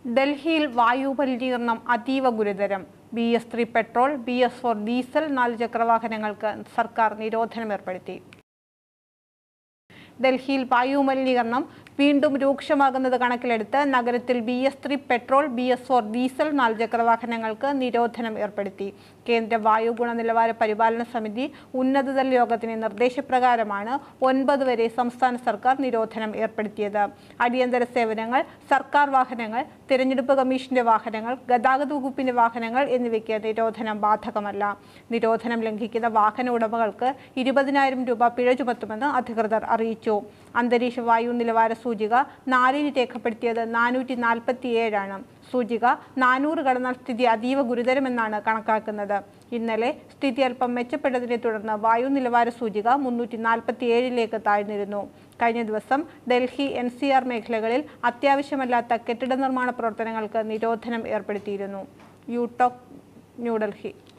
ഡൽഹിയിൽ വായുമലിനീകരണം അതീവ ഗുരുതരം. BS3 പെട്രോൾ, BS4 ഡീസൽ 4 ചക്രവാഹനങ്ങൾക്ക് സർക്കാർ നിരോധനം ഏർപ്പെടുത്തി. ഡൽഹിയിൽ വായുമലിനീകരണം വീണ്ടും രൂക്ഷമാകുന്നത് കണക്കിലെടുത്ത് നഗരത്തിൽ BS3 പെട്രോൾ, BS4 ഡീസൽ 4 ചക്രവാഹനങ്ങൾക്ക് നിരോധനം ഏർപ്പെടുത്തി. കേന്ദ്ര വായു ഗുണനിലവാര പരിപാലന സമിതി ഉന്നതതല യോഗത്തിന്റെ നിർദ്ദേശപ്രകാരമാണ് 9 വരെ സംസ്ഥാന സർക്കാർ നിരോധനം ഏർപ്പെടുത്തിയത്. അടിയന്തര സേവനങ്ങൾ, സർക്കാർ വാഹനങ്ങൾ, തിരഞ്ഞെടുപ്പ് കമ്മീഷന്റെ വാഹനങ്ങൾ, ഗതാഗത വകുപ്പിന്റെ വാഹനങ്ങൾ എന്നിവയ്ക്ക് നിരോധനം ബാധകമല്ല. നിരോധനം ലംഘിക്കുന്ന വാഹന ഉടമകൾക്ക് 20,000 രൂപ പിഴ ചുമത്തുമെന്ന് അധികൃതർ അറിയിച്ചു. അന്തരീക്ഷ വായു നിലവാര സൂചിക 4 രേഖപ്പെടുത്തിയത് 447 ആണ്. സൂചിക 400 കടന്നാൽ സ്ഥിതി അതീവ ഗുരുതരമെന്നാണ് കണക്കാക്കുന്നത്. ഇന്നലെ സ്ഥിതി അല്പം മെച്ചപ്പെട്ടതിനെ തുടർന്ന് വായു നിലവാര സൂചിക 347ലേക്ക് താഴ്ന്നിരുന്നു. കഴിഞ്ഞ ദിവസം ഡൽഹി NCR മേഖലകളിൽ അത്യാവശ്യമല്ലാത്ത കെട്ടിട നിർമ്മാണ പ്രവർത്തനങ്ങൾക്ക് നിരോധനം ഏർപ്പെടുത്തിയിരുന്നു. യൂടോക്, ന്യൂഡൽഹി.